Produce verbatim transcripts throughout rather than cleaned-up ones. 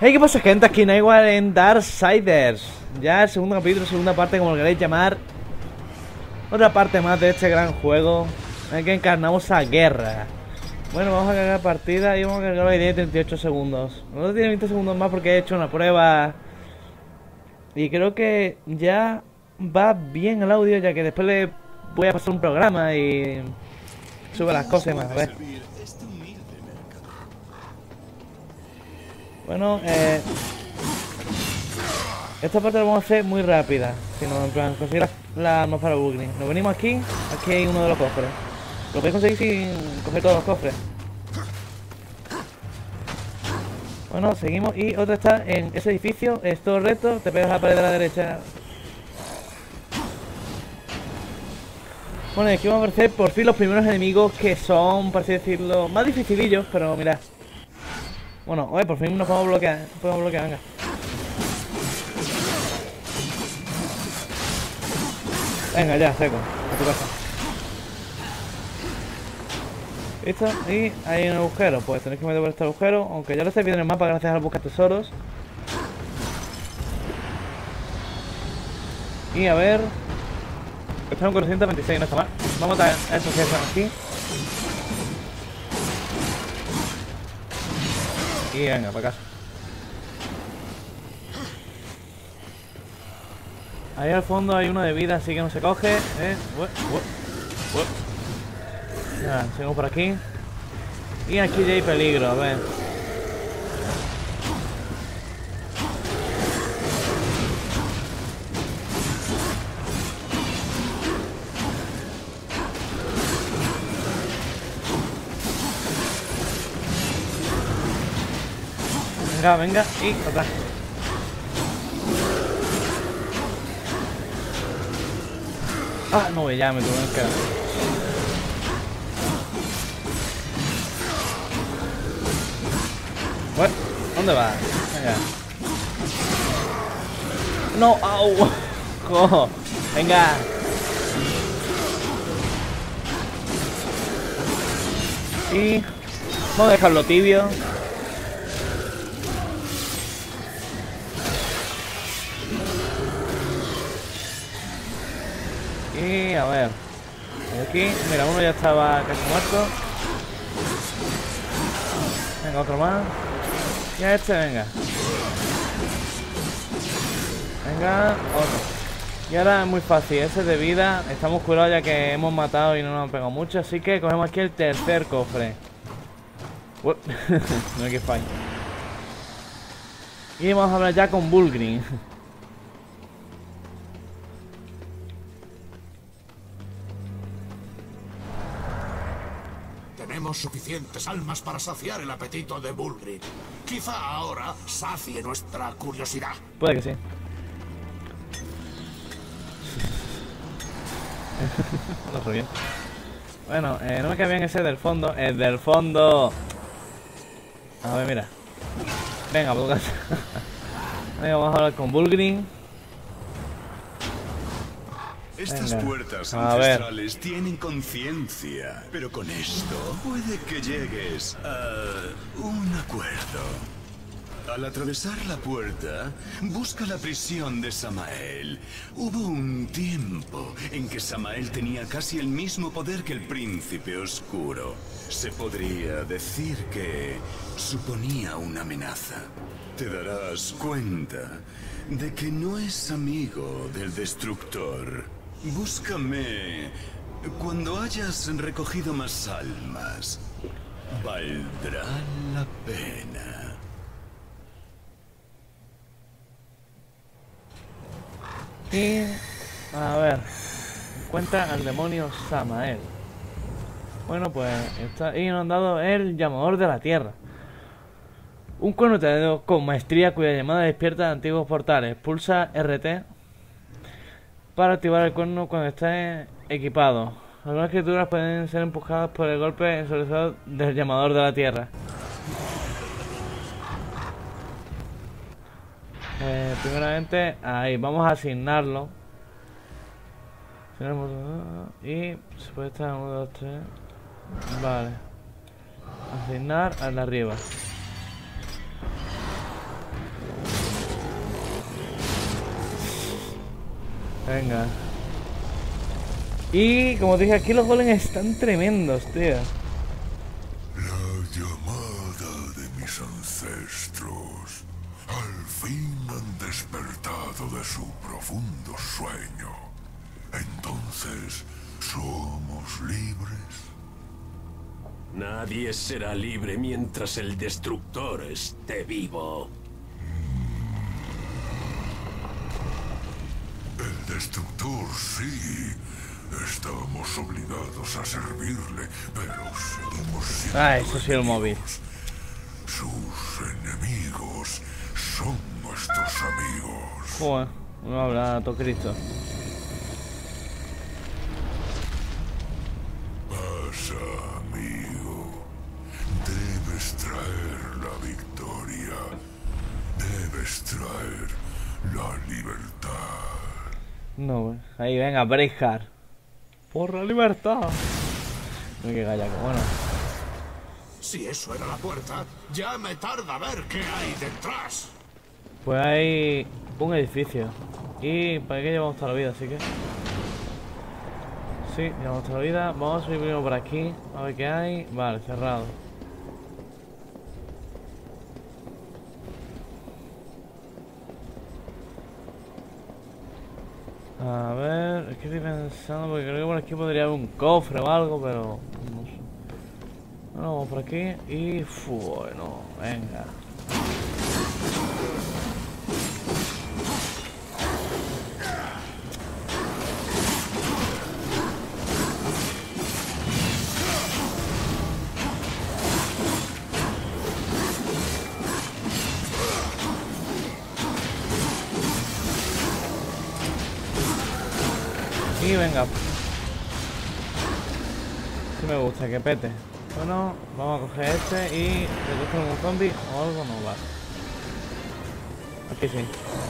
Hey, ¿qué pasa, gente? Aquí Nightware en Darksiders. Ya el segundo capítulo, segunda parte, como lo queréis llamar. Otra parte más de este gran juego en el que encarnamos a Guerra. Bueno, vamos a cargar partida y vamos a cargar la idea de treinta y ocho segundos. No tiene veinte segundos más porque he hecho una prueba. Y creo que ya va bien el audio, ya que después le voy a pasar un programa y sube las cosas y más. A ver. Bueno, eh... esta parte la vamos a hacer muy rápida. Si no, en plan, conseguir la armas para Bulgrin. Nos venimos aquí, aquí hay uno de los cofres. Lo podéis conseguir sin coger todos los cofres. Bueno, seguimos y otra está en ese edificio. Es todo recto, te pegas a la pared de la derecha. Bueno, y aquí vamos a aparecer por fin los primeros enemigos, que son, por así decirlo, más dificilillos, pero mirad. Bueno, oye, por fin nos podemos bloquear, podemos bloquear, venga. Venga, ya, seco, a tu casa. ¿Listo? Y hay un agujero, pues tenéis que meter por este agujero, aunque ya lo estáis viendo en el mapa gracias al buscar tesoros. Y a ver... Está en cuatrocientos veintiséis, no está mal. Vamos a estos que están aquí. Y venga, para casa. Ahí al fondo hay uno de vida, así que no se coge. Eh, uh, uh, uh. Ya, seguimos por aquí. Y aquí ya hay peligro, a ver. Venga, venga, y atrás. Ah, no, ya me tuve que quedar. Bueno, ¿dónde va? Venga. No, au. Cojo. Venga. Y vamos a dejarlo tibio. Y a ver, aquí, mira, uno ya estaba casi muerto. Venga, otro más. Y a este, venga. Venga, otro. Y ahora es muy fácil, ese es de vida. Estamos curados ya que hemos matado y no nos han pegado mucho. Así que cogemos aquí el tercer cofre. Uh, no hay que fallar. Y vamos a hablar ya con Bulgrin. Tenemos suficientes almas para saciar el apetito de Bulgrin. Quizá ahora sacie nuestra curiosidad. Puede que sí. No sé bien. Bueno, eh, no me cae bien ese del fondo. El del fondo. A ver, mira. Venga, por tu casa. Venga, vamos a hablar con Bulgrin. Estas Venga. puertas A ver. ancestrales tienen conciencia, pero con esto puede que llegues a un acuerdo. Al atravesar la puerta, busca la prisión de Samael. Hubo un tiempo en que Samael tenía casi el mismo poder que el Príncipe Oscuro. Se podría decir que suponía una amenaza. Te darás cuenta de que no es amigo del Destructor. Búscame cuando hayas recogido más almas. Valdrá la pena. Y... a ver... encuentra al demonio Samael. Bueno, pues... está ahí nos han dado el llamador de la tierra. Un cuerno teledor con maestría cuya llamada despierta antiguos portales. Pulsa R T para activar el cuerno cuando esté equipado. Algunas criaturas pueden ser empujadas por el golpe ensobrecido del llamador de la tierra. Eh, primeramente, ahí, vamos a asignarlo. Y se puede estar uno, dos, tres. Vale. Asignar al de arriba. Venga. Y como dije, aquí los golems están tremendos, tío. La llamada de mis ancestros. Al fin han despertado de su profundo sueño. Entonces, ¿somos libres? Nadie será libre mientras el destructor esté vivo. El destructor, sí. Estamos obligados a servirle, pero seguimos siendo Ah, eso sí, el móvil. Sus enemigos son nuestros amigos. Joder, no habla todo Cristo. Pasa, amigo. Debes traer la victoria. Debes traer la libertad. No, güey. Ahí, venga, Braveheart. Por la libertad. No, que gallaco, bueno. Si eso era la puerta, ya me tarda ver qué hay detrás. Pues hay un edificio. Y para qué llevamos toda la vida, así que... Sí, llevamos toda la vida. Vamos a subir primero por aquí. A ver qué hay. Vale, cerrado. A ver, es que estoy pensando porque creo que por aquí podría haber un cofre o algo, pero no sé. Bueno, vamos por aquí y... Bueno, venga. Y venga. Sí me gusta, que pete. Bueno, vamos a coger este y... ¿Le coge un zombie o algo? No, vale. Aquí sí.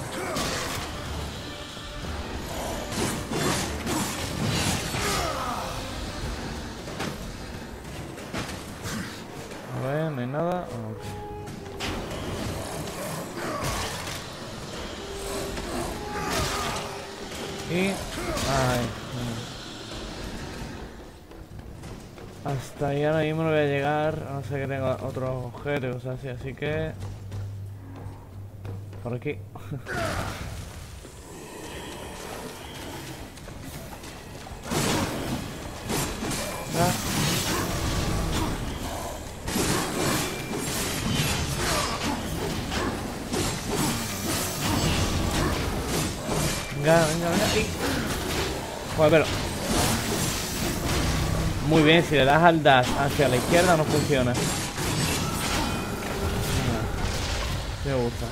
A ver, no hay nada. Okay. Y... Ay, no. Hasta ahí ahora mismo no voy a llegar, a no ser que tenga otros objetos, así, así que... Por aquí. Ah. Venga, venga, venga. Y... Joder, pero... Muy bien, si le das al dash hacia la izquierda no funciona. Sí me gusta.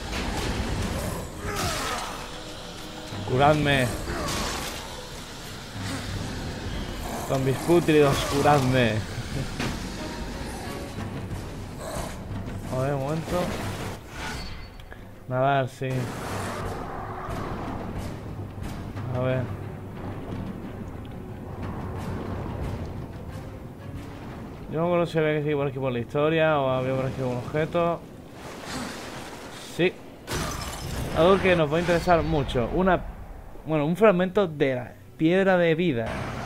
Curadme. Zombies pútridos, curadme. A ver, un momento. Nadar, sí. A ver. Yo no me acuerdo si había que seguir por aquí por la historia o había por aquí un objeto. Sí. Algo que nos va a interesar mucho. Una... Bueno, un fragmento de la piedra de vida.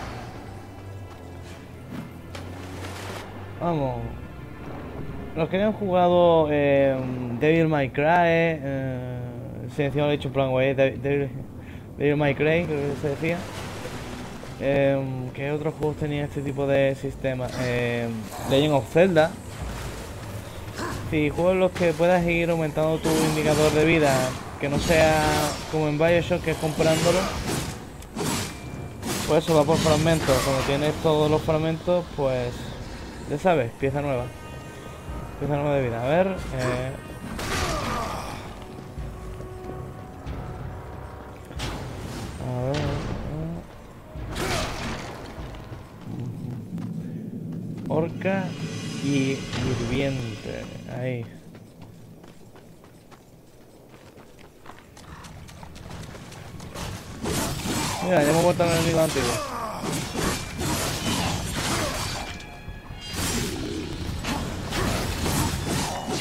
Vamos. Los que hayan jugado eh, Devil May Cry, eh, si encima lo he dicho en plan, güey, Devil, Devil May Cry, creo que se decía. Eh, ¿Qué otros juegos tenían este tipo de sistema? Eh, Legend of Zelda. Si juegos en los que puedas ir aumentando tu indicador de vida, que no sea como en Bioshock, que es comprándolo. Pues eso va por fragmentos. Cuando tienes todos los fragmentos, pues ya sabes, pieza nueva. Pieza nueva de vida. A ver. Eh, a ver. Orca y hirviente. Ahí. Mira, ya hemos vuelto al enemigo antiguo.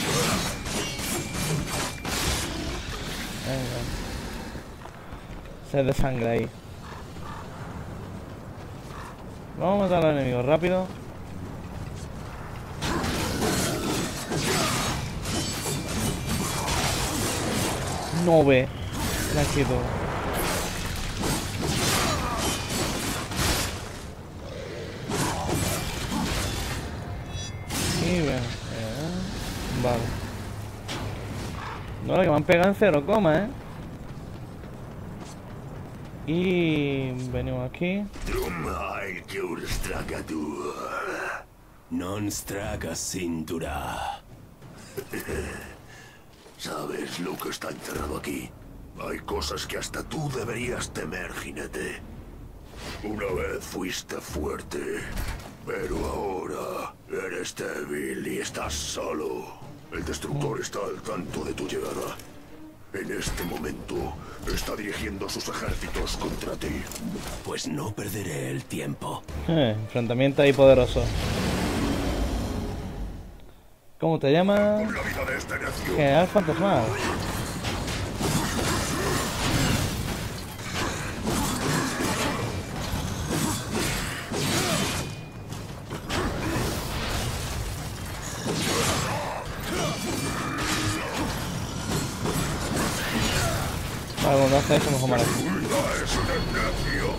Venga. Sed de sangre ahí. Vamos a matar al enemigo rápido. No ve. Tranquilo. Y bien. Eh, vale. No, la que me han pegado en cero coma, eh. Y venimos aquí. Non straga cintura. ¿Sabes lo que está enterrado aquí? Hay cosas que hasta tú deberías temer, jinete. Una vez fuiste fuerte, pero ahora eres débil y estás solo. El destructor está al tanto de tu llegada. En este momento, está dirigiendo sus ejércitos contra ti. Pues no perderé el tiempo. Eh, enfrentamiento ahí poderoso. ¿Cómo te llamas? Por la vida de este necio. General Fantasmal. Vale, cuando hace eso mejor mal. Cuida a ese necio.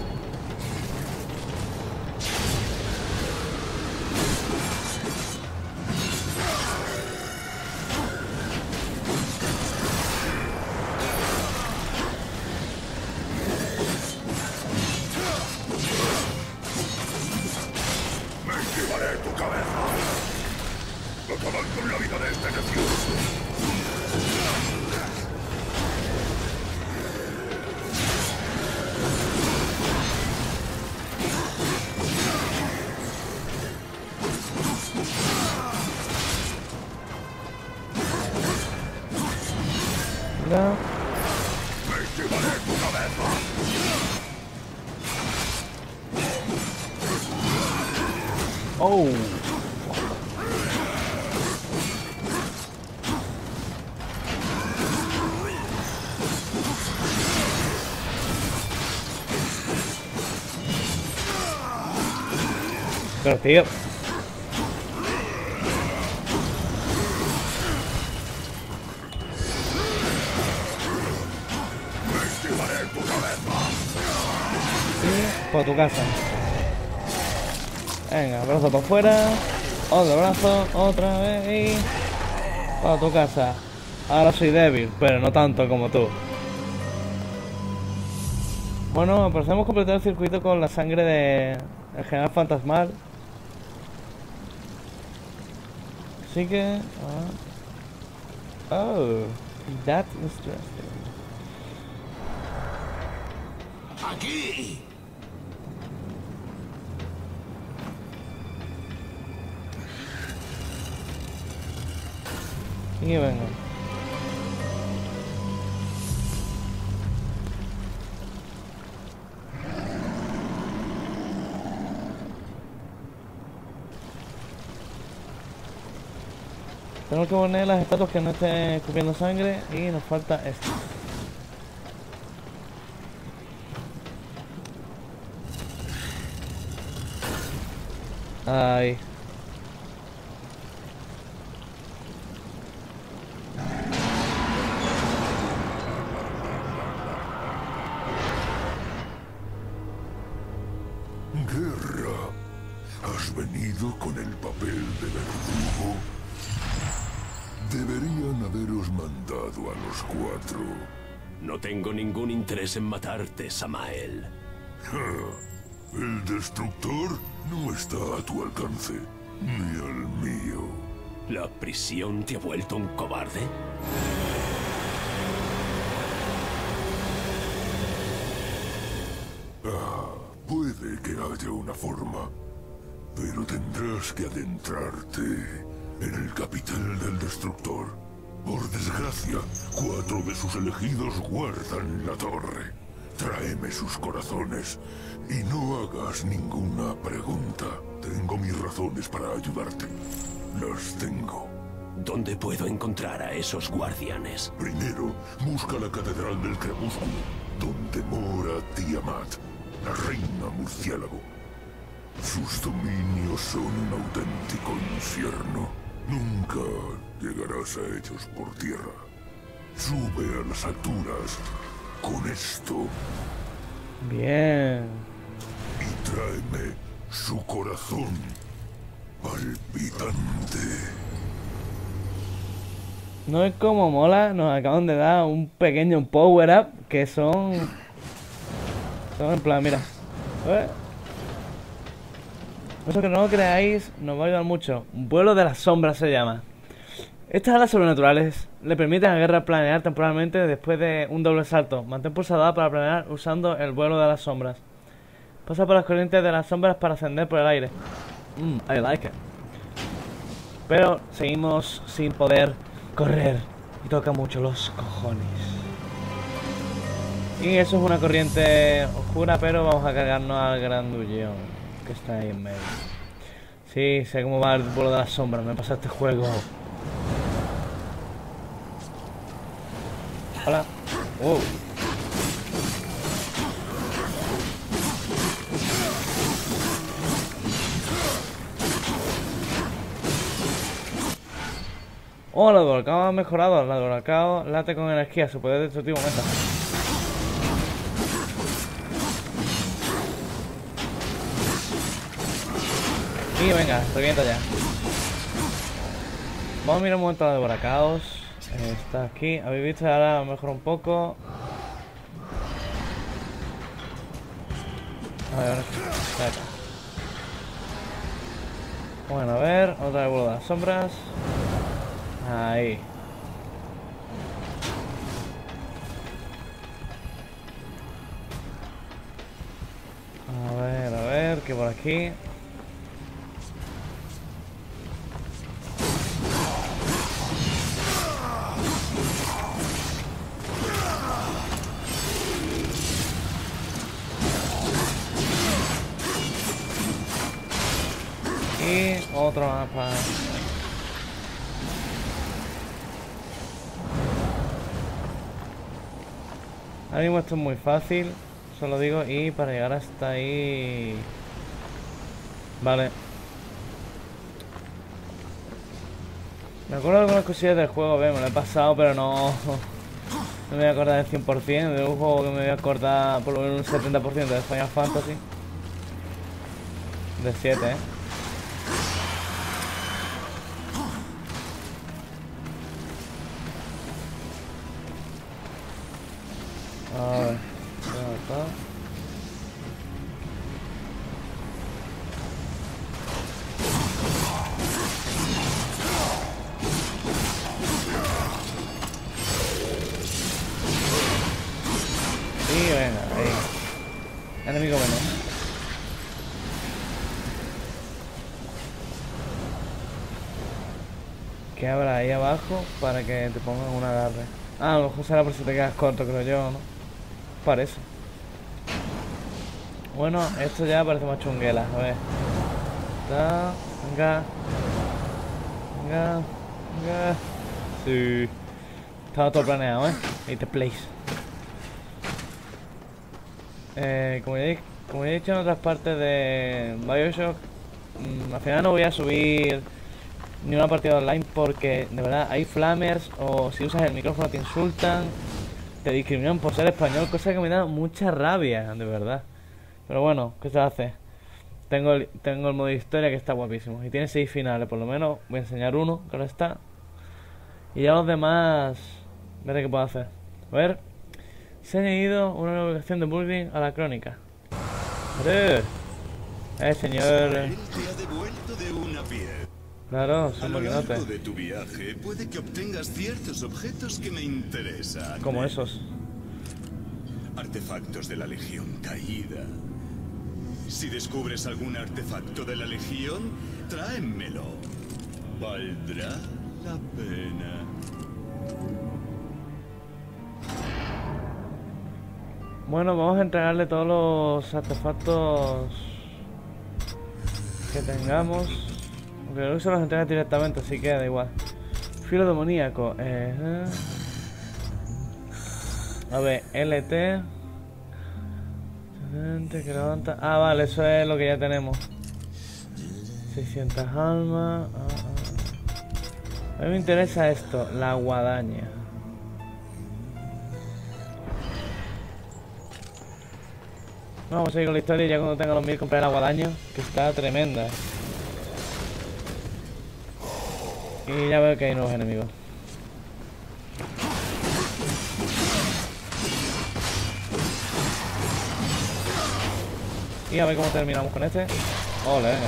Me llevaré tu cabeza. Acabar con la vida de este necio. Ya. Me llevaré tu cabeza. Oh. Pero tío. Por tu casa. Venga, brazo para afuera. Otro brazo, otra vez y... para tu casa. Ahora soy débil, pero no tanto como tú. Bueno, pues hemos completado el circuito con la sangre de... el General Fantasmal. Así que... Uh... oh, that's interesting. ¡Aquí! Y venga. Tenemos que poner las estatuas que no estén escupiendo sangre y nos falta esto. Ay. Guerra, ¿has venido con el papel de verdugo? Deberían haberos mandado a los cuatro. No tengo ningún interés en matarte, Samael. El destructor no está a tu alcance, ni al mío. ¿La prisión te ha vuelto un cobarde? Ah, puede que haya una forma, pero tendrás que adentrarte en el capital del destructor. Por desgracia, cuatro de sus elegidos guardan la torre. Tráeme sus corazones y no hagas ninguna pregunta. Tengo mis razones para ayudarte. Las tengo. ¿Dónde puedo encontrar a esos guardianes? Primero, busca la Catedral del Crepúsculo. donde mora Tiamat, la reina murciélago. Sus dominios son un auténtico infierno. Nunca llegarás a ellos por tierra. Sube a las alturas con esto. Bien. Y tráeme su corazón palpitante. No es como mola, nos acaban de dar un pequeño power up que son... Son en plan, mira. ¿Eh? Eso que no lo creáis nos va a ayudar mucho. Vuelo de las sombras se llama. Estas alas sobrenaturales le permiten a la guerra planear temporalmente después de un doble salto. Mantén pulsada A para planear usando el vuelo de las sombras. Pasa por las corrientes de las sombras para ascender por el aire. Mmm, I like it. Pero seguimos sin poder correr. Y toca mucho los cojones. Y eso es una corriente oscura, pero vamos a cargarnos al grandullón que está ahí en medio. Sí, sé cómo va el vuelo de las sombras. Me pasa este juego. Hola. Oh. Oh, la de volcán ha mejorado. La de volcán late con energía. Su poder destructivo aumenta. Y venga, revienta ya. Vamos a mirar un momento la de Boracaos. Está aquí. Habéis visto, ahora mejor un poco. A ver, está acá. Bueno, a ver, otra vez vuelo de las sombras. Ahí. A ver, a ver, que por aquí. Y otro mapa. Ahora mismo esto es muy fácil, solo digo, y para llegar hasta ahí... Vale. Me acuerdo de algunas cosillas del juego, ve, me lo he pasado, pero no... No me voy a acordar del cien por cien, de un juego que me voy a acordar por lo menos un setenta por ciento de Final Fantasy. De siete, eh. A ver, ¿dónde está? Y venga, ahí. Enemigo menos. ¿Qué habrá ahí abajo para que te pongan un agarre? Ah, a lo mejor será por si te quedas corto, creo yo, ¿no? Parece. Bueno, esto ya parece más chunguela, a ver. Está... Venga. Venga. Venga. Sí. Estaba todo planeado, ¿eh? Ahí te place. Eh, como ya, he, como ya he dicho en otras partes de Bioshock, mmm, al final no voy a subir ni una partida online porque, de verdad, hay flamers o si usas el micrófono te insultan. Te discriminan por ser español, cosa que me da mucha rabia, de verdad. Pero bueno, ¿qué se hace? Tengo el, tengo el modo historia que está guapísimo. Y tiene seis finales, por lo menos voy a enseñar uno, que ahora está. Y ya los demás, veré qué puedo hacer. A ver, se ha añadido una nueva ubicación de Building a la crónica. ¡Eh! Eh, señor. Él te ha devuelto de una piedra. Claro, A son lo largo maquinotes. de tu viaje puede que obtengas ciertos objetos que me interesan. Como esos. Artefactos de la Legión Caída. Si descubres algún artefacto de la Legión, tráemelo. Valdrá la pena. Bueno, vamos a entregarle todos los artefactos que tengamos. Aunque creo que se los entrega directamente, así que da igual. Filo demoníaco. Eh, a ver, L T. Gente que levanta... Ah, vale, eso es lo que ya tenemos. seiscientas almas. Ah, ah. A mí me interesa esto, la guadaña. Vamos a seguir con la historia y ya cuando tenga los mil compraré la guadaña, que está tremenda. Y ya veo que hay nuevos enemigos. Y a ver cómo terminamos con este. Ole, venga.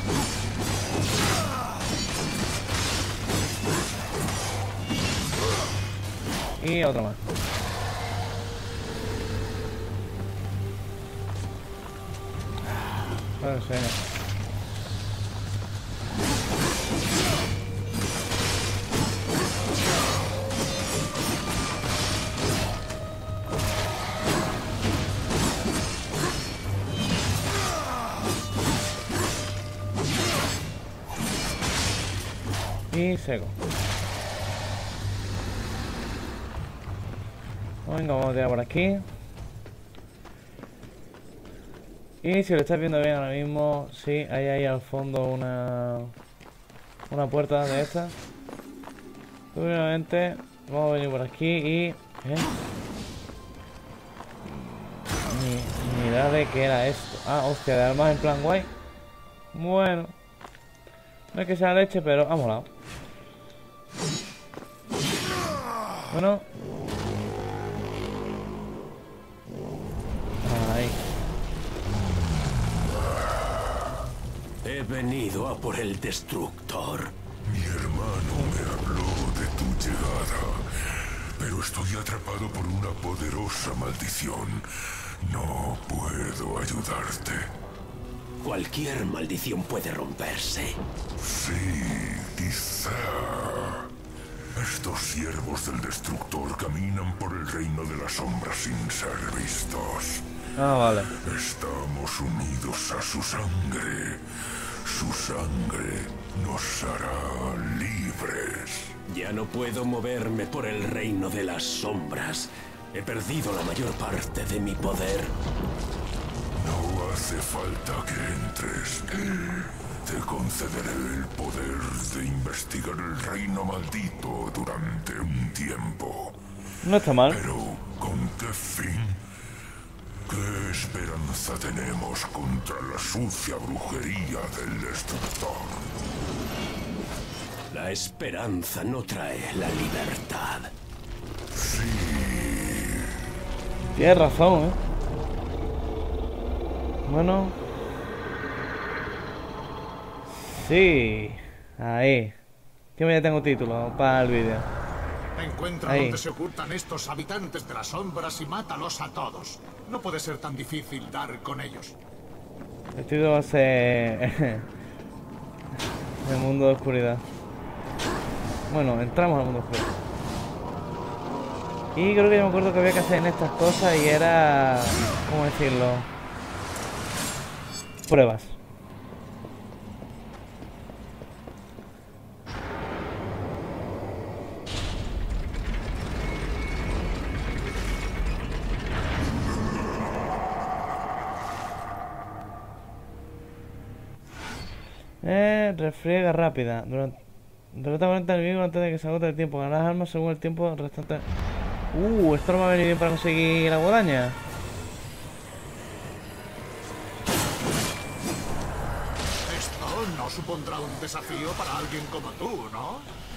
Y otro más. Bueno, sí, venga. Y seco. Venga, vamos a tirar por aquí. Y si lo estás viendo bien ahora mismo, sí, hay ahí al fondo una una puerta de estas. Obviamente vamos a venir por aquí y... ¿eh? Ni, ni idea de qué era esto. Ah, hostia, de armas en plan guay. Bueno. No es que sea leche, pero ha molado. Bueno. Ahí. He venido a por el destructor. Mi hermano me habló de tu llegada, pero estoy atrapado por una poderosa maldición. No puedo ayudarte. Cualquier maldición puede romperse. Sí, quizá. Estos siervos del destructor caminan por el reino de las sombras sin ser vistos. Ah, vale. Estamos unidos a su sangre. Su sangre nos hará libres. Ya no puedo moverme por el reino de las sombras. He perdido la mayor parte de mi poder. No hace falta que entres. Te concederé el poder de investigar el reino maldito durante un tiempo. No está mal. Pero, ¿con qué fin? ¿Qué esperanza tenemos contra la sucia brujería del destructor? La esperanza no trae la libertad. Sí. Tienes razón, ¿eh? Bueno. Sí. Ahí. Que ya tengo título para el vídeo. Encuentra Ahí. dónde se ocultan estos habitantes de las sombras y mátalos a todos. No puede ser tan difícil dar con ellos. El título va a ser... el mundo de oscuridad. Bueno, entramos al mundo de oscuridad. Y creo que yo me acuerdo que había que hacer en estas cosas y era... ¿cómo decirlo? Pruebas. Eh, refriega rápida. Durante, derrota cuarenta enemigos antes de que se agote el tiempo. Ganar armas según el tiempo restante. Uh, esto no me va a venir bien para conseguir la guadaña. Esto no supondrá un desafío para alguien como tú, ¿no?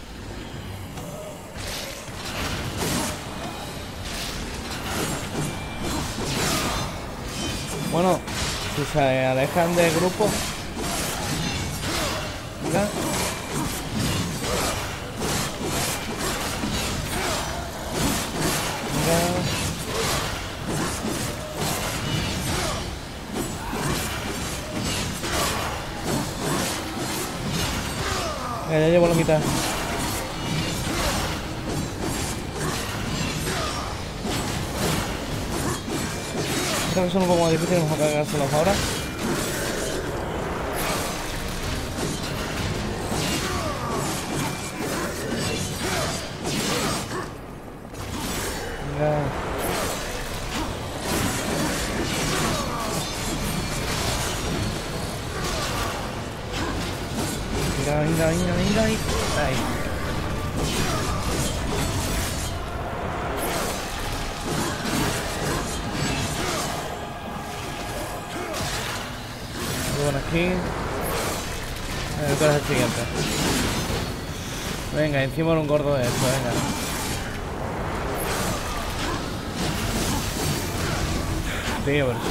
Bueno, si se alejan del grupo. Mira. Mira. Ya, ya llevo la mitad. Creo que son un poco más difíciles, vamos a cargárselos ahora. Venga. venga, venga, venga. Ahí. Bueno, aquí. A ver, ¿cuál es el siguiente? Venga, encima un gordo de esto, venga. Tío, pero...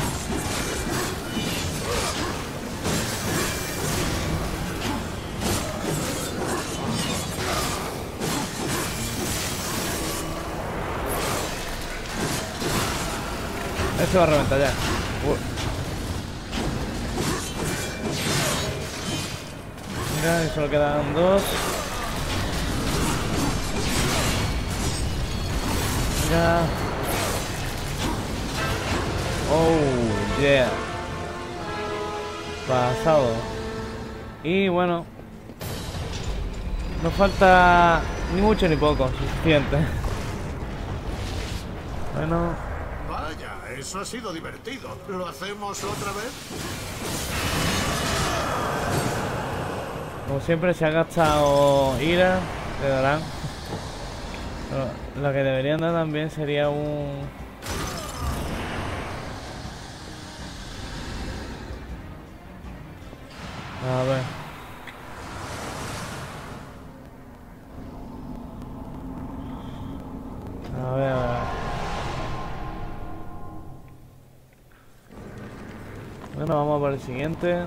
Este va a reventar ya. Uh. Mira, y solo quedan dos. Mira. Oh, yeah. Pasado. Y bueno. No falta ni mucho ni poco, suficiente. Bueno. Vaya, eso ha sido divertido. ¿Lo hacemos otra vez? Como siempre, se ha gastado ira, te darán. Pero lo que deberían dar también sería un... A ver. A ver, a ver. Bueno, vamos a por el siguiente.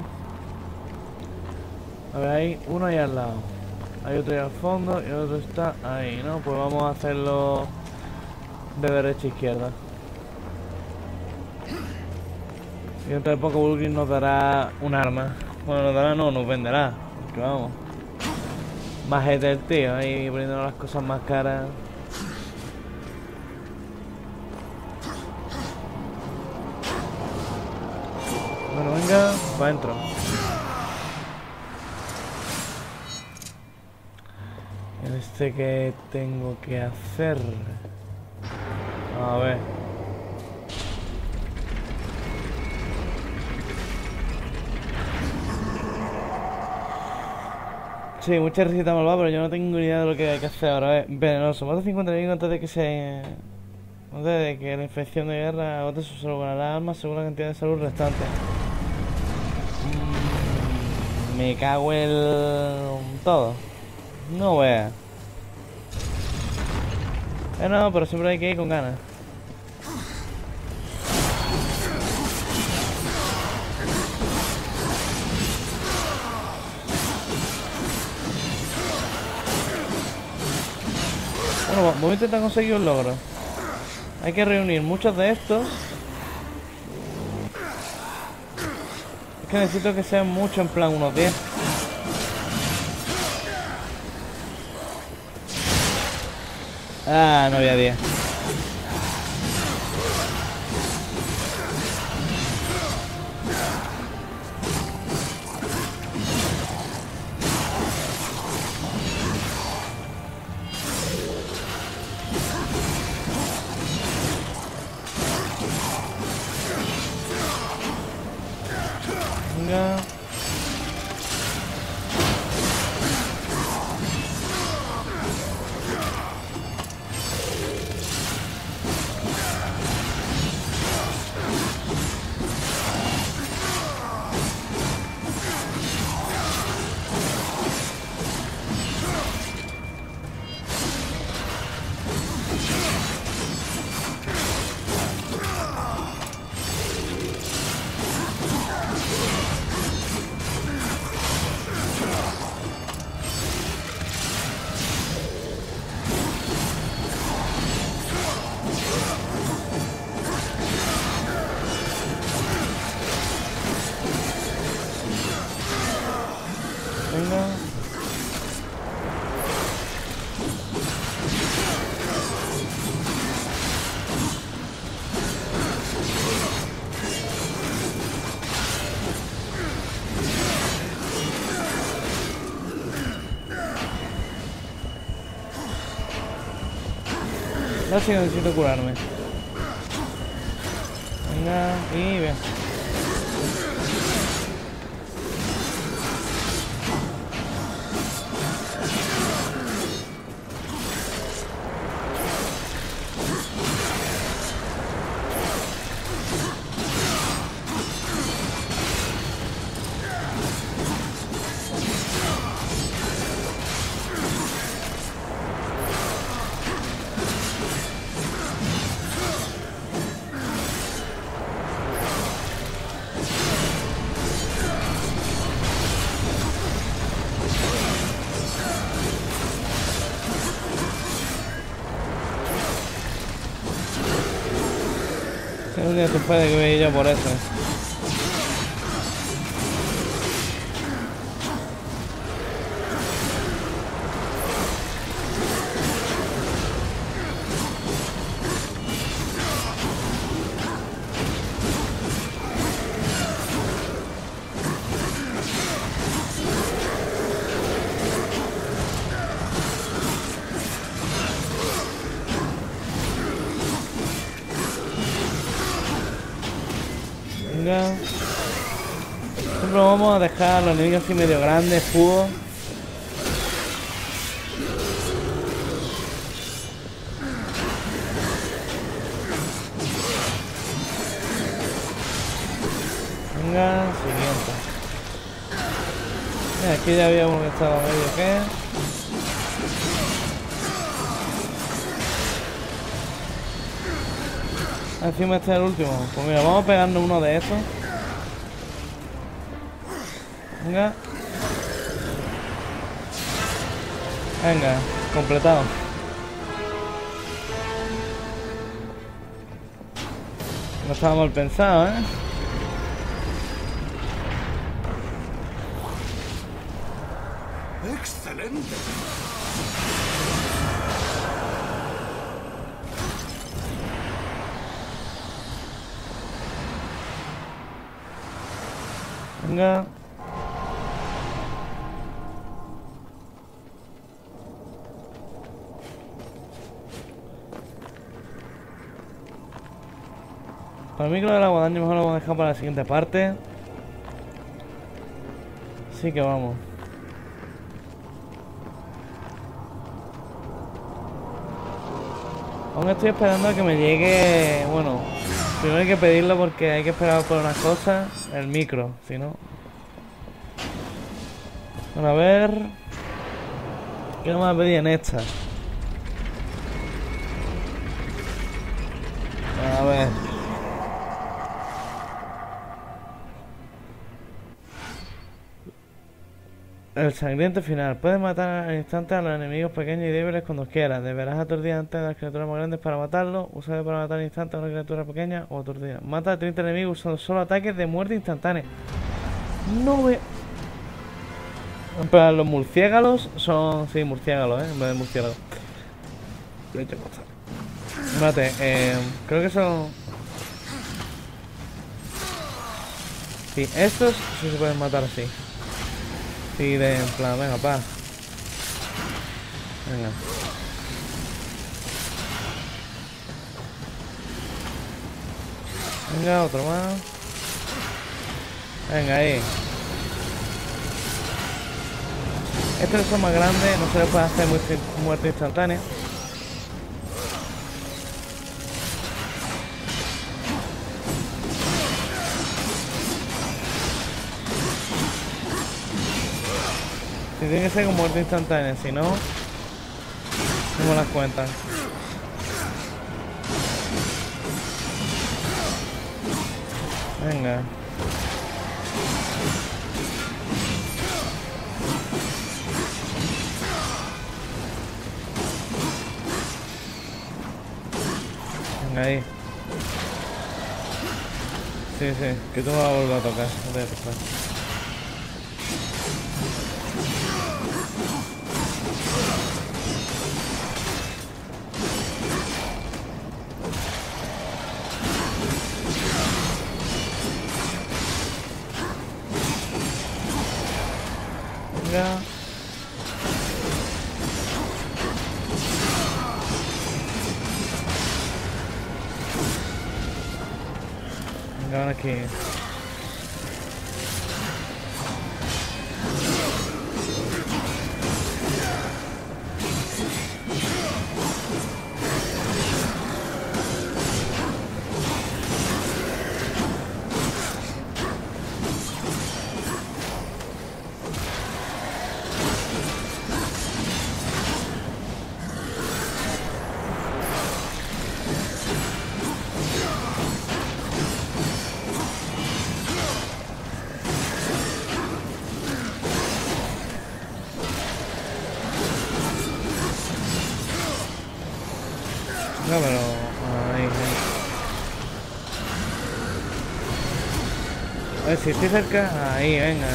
A ver, hay uno ahí al lado. Hay otro ahí al fondo y el otro está ahí, ¿no? Pues vamos a hacerlo de derecha a izquierda. Y dentro de poco Vulgrim nos dará un arma. Bueno, nos dará no, nos venderá. Porque vamos. Majete el tío, ahí poniéndonos las cosas más caras. Bueno, venga, para adentro. Este que tengo que hacer. A ver. Sí, mucha receta malvada, pero yo no tengo ni idea de lo que hay que hacer ahora. A ver, venenoso, mata cincuenta enemigos antes de que se... antes de que la infección de guerra agote su salud con las armas según la cantidad de salud restante. Mm, me cago en todo. No vea. Eh, no, pero siempre hay que ir con ganas. Bueno, voy a intentar conseguir un logro. Hay que reunir muchos de estos. Es que necesito que sean muchos, en plan unos diez. Ah, no había diez. Venga. Venga. No sé si necesito curarme. Venga, y bien. Un día se puede que voy yo por eso. Siempre vamos a dejar a los enemigos así medio grandes, fugos. Venga, siguiente. Mira, aquí ya había uno que estaba medio que. Encima este es el último. Pues mira, vamos a pegarnos uno de estos. Venga. Venga, completado. No estaba mal pensado, ¿eh? ¡Excelente! Venga. Para mí creo que el aguadaño mejor lo vamos a dejar para la siguiente parte. Así que vamos. Aún estoy esperando a que me llegue... Bueno, primero hay que pedirlo porque hay que esperar por unas cosas. El micro, si no... Bueno, a ver... ¿Qué vamos a pedir en esta? A ver... El sangriento final. Puedes matar al instante a los enemigos pequeños y débiles cuando quieras. Deberás aturdir antes de las criaturas más grandes para matarlos. Usa para matar al instante a una criatura pequeña o aturdir. Mata a treinta enemigos usando solo ataques de muerte instantánea. No ve... Pero los murciélagos son... Sí, murciélagos, ¿eh? En vez de murciélagos. Leche cosa. Espérate, eh... creo que son... Sí, estos sí se pueden matar así. Sí, de en plan, venga, pa. Venga. Venga, otro más. Venga, ahí. Estos son más grandes, no se les puede hacer muerte instantánea. Si tiene que ser con muerte instantánea, si no, no me las cuentan. Venga. Venga ahí. Sí, sí, que tú me vas a volver a tocar. No te voy a tocar. Venga. Venga, ahora aquí. No, pero... Ahí, ahí. A ver si estoy cerca. Ahí, venga.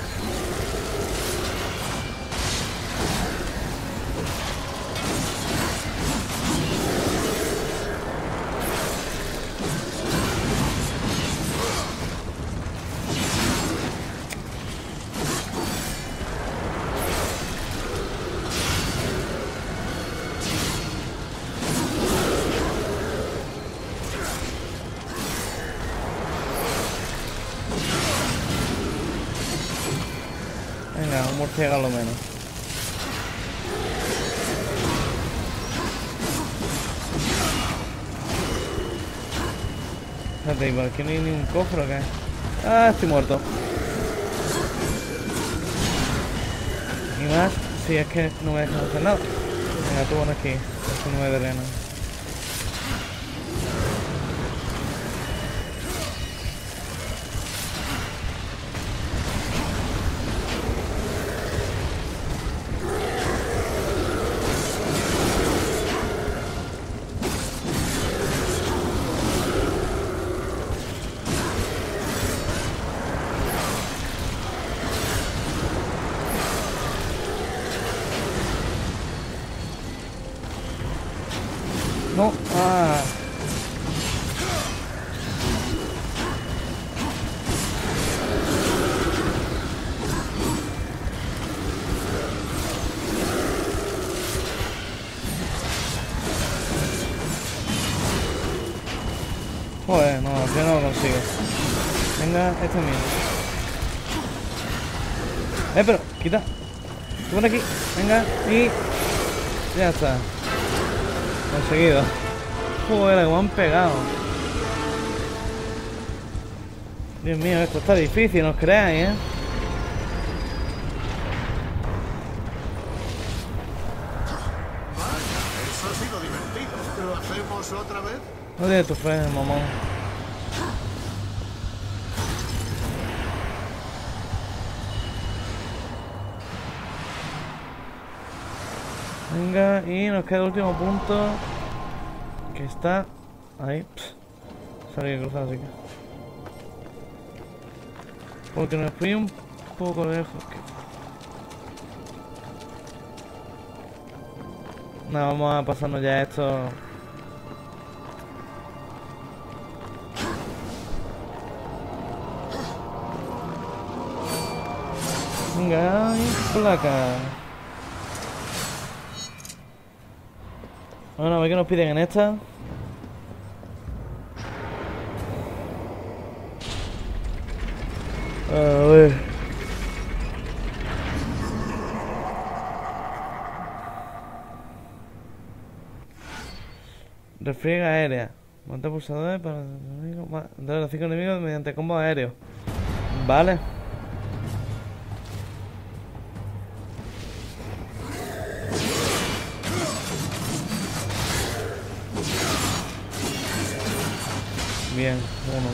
Venga, un murciélago lo menos. Espérate, ¿y por aquí no hay ni un cofre o qué? Ah, estoy muerto. ¿Y más? Sí, es que no me dejan hacer nada. Venga, tú pones aquí. Esto no me drena. No, ah. Joder, no, yo no lo consigo. Venga, este es mío. Eh, pero, quita. Tú ven aquí. Venga, y... ya está. Conseguido. Joder, que me han pegado. Dios mío, esto está difícil, no os creáis, ¿eh? Vaya, eso ha sido divertido. ¿Lo hacemos otra vez? No tienes tu fe, mamón. Venga, y nos queda el último punto. Que está ahí. Salí que cruzar así que. Porque nos fui un poco lejos. Nada, vamos a pasarnos ya esto. Venga, y placa. Bueno, a ver qué nos piden en esta. A ver. Refriega aérea. Monta pulsadores para dar a los cinco enemigos mediante combo aéreo. Vale. Bien, uno.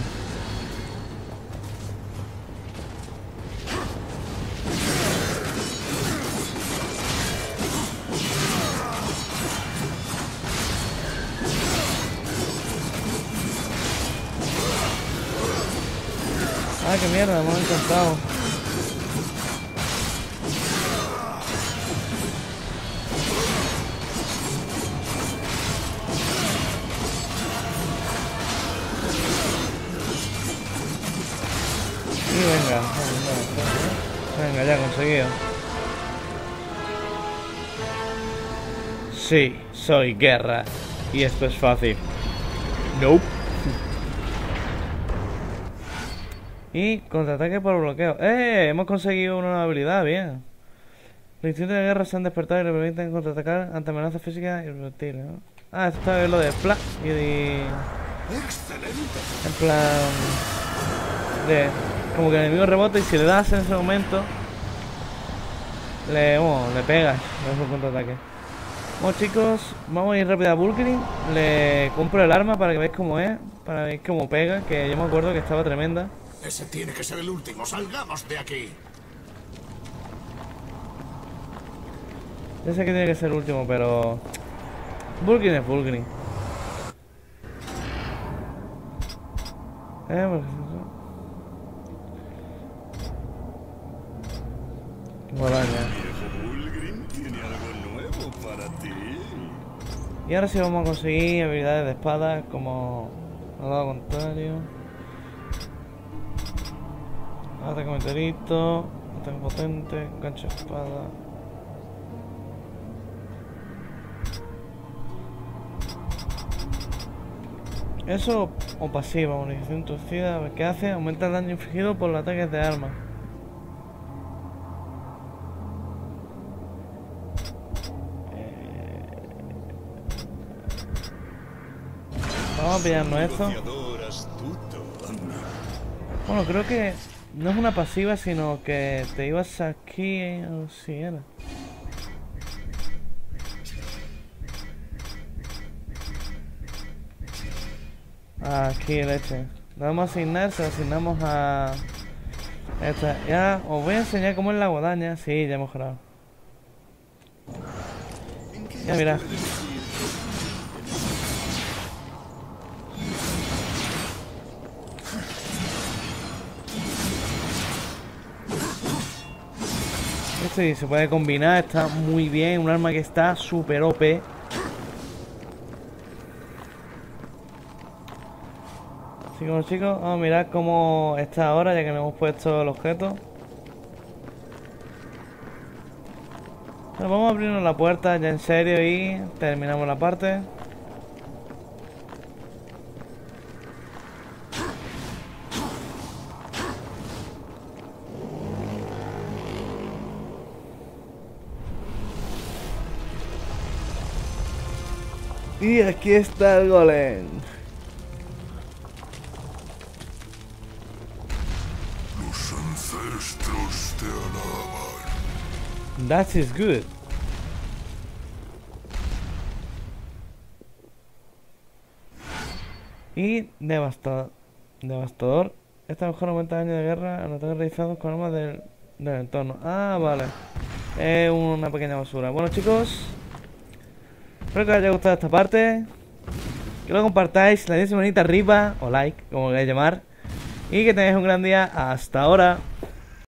Ah, qué mierda, me han encantado. Y venga, venga, ya conseguido. Sí, soy guerra. Y esto es fácil. Nope. Y contraataque por bloqueo. ¡Eh! Hemos conseguido una nueva habilidad, bien. Los instintos de guerra se han despertado y le permiten contraatacar ante amenazas físicas y reptiles, ¿no? Ah, esto es lo de Splat y de... ¡Excelente! En plan... De... Como que el enemigo rebota y si le das en ese momento... Le... Bueno, le pegas. Le das un contraataque. Bueno, chicos, vamos a ir rápido a Vulcan. Le compro el arma para que veáis cómo es. Para ver cómo pega, que yo me acuerdo que estaba tremenda. Ese tiene que ser el último. ¡Salgamos de aquí! Yo sé que tiene que ser el último, pero... Vulcan es Vulcan. Eh, porque... Guadaña. Viejo Bullgrim tiene algo nuevo para ti. Y ahora sí vamos a conseguir habilidades de espada como al lado contrario. Ataque meteorito, ataque potente, gancho de espada. Eso o pasiva, munición torcida, a ver qué hace, aumenta el daño infligido por los ataques de armas. Eh... Vamos a pillarnos esto. Bueno, creo que no es una pasiva, sino que te ibas aquí, o si era. Aquí, leche. Le vamos a asignar, se lo asignamos a... Esta. Ya, os voy a enseñar cómo es la guadaña. Sí, ya hemos mejorado. Ya, mira. Sí, se puede combinar, está muy bien. Un arma que está super O P. Así que bueno, chicos, vamos a mirar cómo está ahora, ya que le hemos puesto el objeto. Bueno, vamos a abrirnos la puerta ya en serio y terminamos la parte. Y aquí está el golem. Los ancestros te alaban. That is good. Y devastador. Devastador. Esta mejor aumenta daño de guerra a los ataques realizados con armas del, del entorno. Ah, vale. Es una pequeña basura. Bueno, chicos, espero que os haya gustado esta parte. Que lo compartáis, le deis manita arriba o like, como queráis llamar. Y que tengáis un gran día. Hasta ahora.